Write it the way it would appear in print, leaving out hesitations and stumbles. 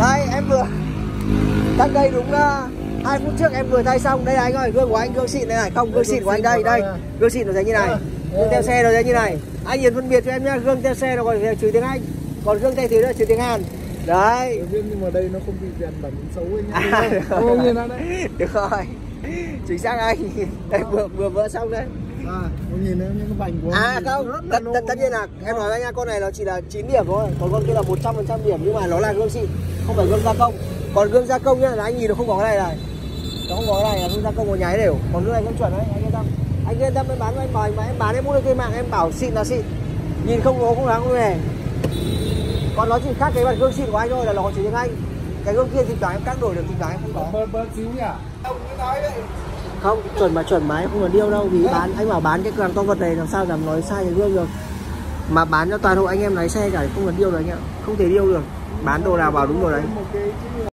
Đây em vừa cách đây đúng 2 phút trước em vừa thay xong. Đây anh ơi, gương của anh, gương xịn đây này. Không, gương xịn của anh đây, đây. Gương xịn nó thấy như này. Gương theo xe nó thấy như này. Anh nhìn phân biệt cho em nhá, gương theo xe nó còn trừ tiếng Anh. Còn gương thay thế nó trừ tiếng Hàn. Đấy. Nhưng mà đây nó không bị rèn bẩn xấu anh nhá. Không nhìn ra đấy. Được rồi. Chính xác anh. Đây vừa vỡ xong đấy. Không nhìn những cái vành của không, tất nhiên là em nói với anh nha, con này nó chỉ là 9 điểm thôi, còn con kia là 100% điểm, nhưng mà nó là gương xịn, không phải gương gia công. Còn gương gia công nhá, là anh nhìn nó không có cái này này, nó không có cái này là gương gia công có nháy đều, còn gương này gương chuẩn đấy, anh yên tâm. Anh yên tâm, em bán với anh bảo mà em bán em mua được trên mạng em bảo xịn là xịn, nhìn không có không đáng không hề. Còn nó chỉ khác cái mặt gương xịn của anh thôi là nó chỉ tiếng Anh, cái gương kia thì cả em cắt đổi được thì cả em không có. Bớt xíu nhỉ. Ông cứ nói đấy. Không, chuẩn mà em không còn điêu đâu, vì bán anh bảo bán cái cửa hàng to vật này làm sao dám nói sai cái gương được. Mà bán cho toàn hộ anh em lái xe cả, không cần điêu được anh ạ, không thể điêu được. Bán đồ nào vào đúng rồi đấy.